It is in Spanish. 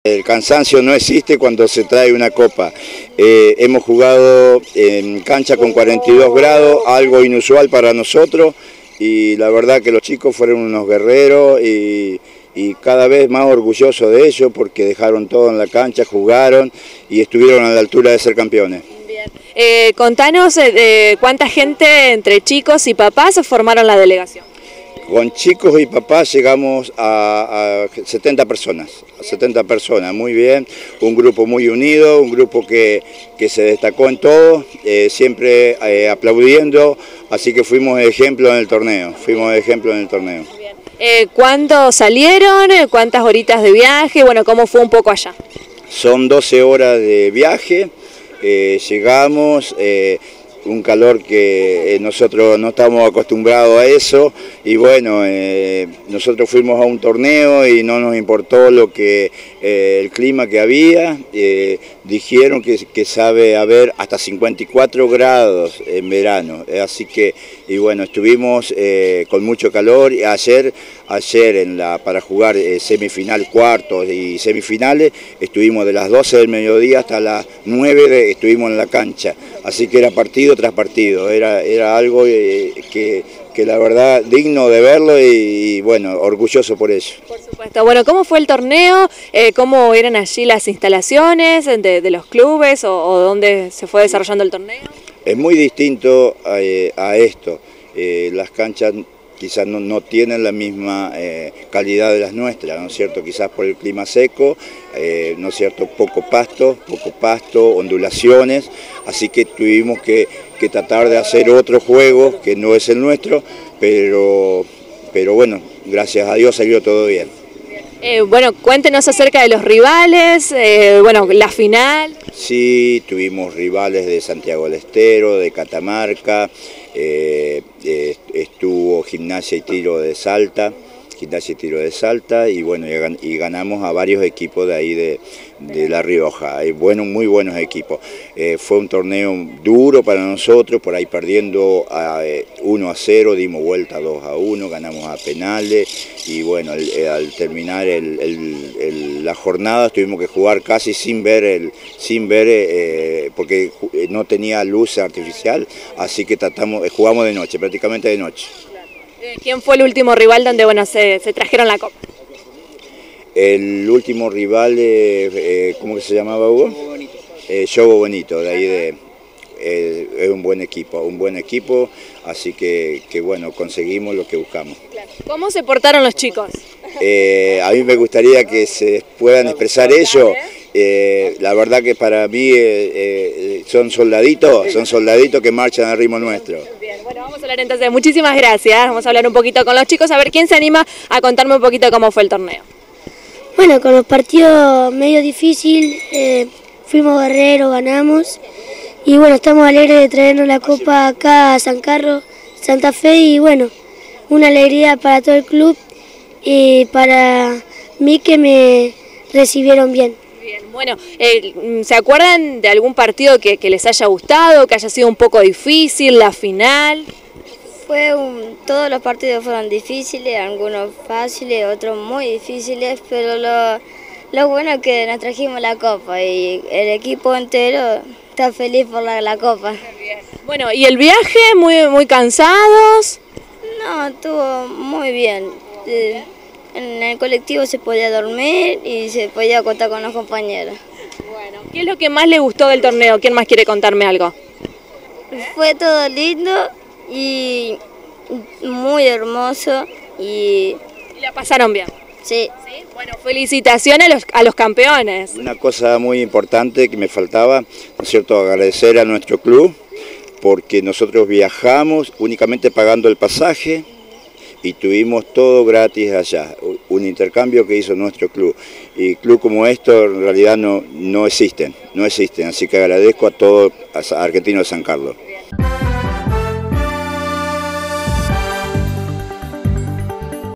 El cansancio no existe cuando se trae una copa. Hemos jugado en cancha con 42 grados, algo inusual para nosotros, y la verdad que los chicos fueron unos guerreros y cada vez más orgullosos de ellos porque dejaron todo en la cancha, jugaron y estuvieron a la altura de ser campeones. Bien. Contanos cuánta gente entre chicos y papás formaron la delegación. Con chicos y papás llegamos a 70 personas, muy bien, un grupo muy unido, un grupo que se destacó en todo, siempre aplaudiendo, así que fuimos ejemplo en el torneo, ¿Cuándo salieron? ¿Cuántas horitas de viaje? Bueno, ¿cómo fue un poco allá? Son 12 horas de viaje, llegamos, un calor que nosotros no estamos acostumbrados a eso y bueno, nosotros fuimos a un torneo y no nos importó el clima que había, dijeron que sabe haber hasta 54 grados en verano, así que y bueno, estuvimos con mucho calor y ayer para jugar semifinal, cuartos y semifinales, estuvimos de las 12 del mediodía hasta las 9 estuvimos en la cancha, así que era partido tras partido, era algo que la verdad digno de verlo y bueno, orgulloso por eso. Por supuesto. Bueno, ¿cómo fue el torneo? ¿Cómo eran allí las instalaciones de los clubes o dónde se fue desarrollando el torneo? Es muy distinto a esto. Las canchas quizás no tienen la misma calidad de las nuestras, ¿no es cierto? Quizás por el clima seco, ¿no es cierto? Poco pasto, ondulaciones, así que tuvimos que tratar de hacer otro juego que no es el nuestro, pero bueno, gracias a Dios salió todo bien. Bueno, cuéntenos acerca de los rivales, bueno, la final. Sí, tuvimos rivales de Santiago del Estero, de Catamarca, estuvo Gimnasia y Tiro de Salta, y bueno, y ganamos a varios equipos de ahí de La Rioja, muy buenos equipos. Fue un torneo duro para nosotros, por ahí perdiendo 1-0, dimos vuelta 2-1, ganamos a penales y bueno, al terminar la jornada tuvimos que jugar casi sin ver porque no tenía luz artificial, así que jugamos de noche, prácticamente de noche. ¿Quién fue el último rival donde bueno, se trajeron la copa? El último rival, ¿cómo que se llamaba, Hugo? Yogo Bonito, de ahí es un buen equipo, así que bueno, conseguimos lo que buscamos. ¿Cómo se portaron los chicos? A mí me gustaría que se puedan expresar ellos. La verdad que para mí son soldaditos que marchan al ritmo nuestro. Bien, bueno, vamos a hablar entonces, muchísimas gracias, vamos a hablar un poquito con los chicos, a ver quién se anima a contarme un poquito cómo fue el torneo. Bueno, con los partidos medio difícil, fuimos guerreros, ganamos y bueno, estamos alegres de traernos la copa acá a San Carlos, Santa Fe y bueno, una alegría para todo el club y para mí que me recibieron bien. Bueno, ¿se acuerdan de algún partido que les haya gustado, que haya sido un poco difícil, la final? Todos los partidos fueron difíciles, algunos fáciles, otros muy difíciles, pero lo bueno es que nos trajimos la copa y el equipo entero está feliz por la copa. Bueno, ¿y el viaje muy cansados? No, estuvo muy bien. En el colectivo se podía dormir y se podía contar con los compañeros. Bueno, ¿qué es lo que más le gustó del torneo? ¿Quién más quiere contarme algo? Fue todo lindo y muy hermoso y la pasaron bien. Sí. ¿Sí? Bueno, felicitaciones a los campeones. Una cosa muy importante que me faltaba, ¿no es cierto?, agradecer a nuestro club, porque nosotros viajamos únicamente pagando el pasaje y tuvimos todo gratis allá, un intercambio que hizo nuestro club. Y club como esto en realidad no existen, así que agradezco a todos los argentinos de San Carlos.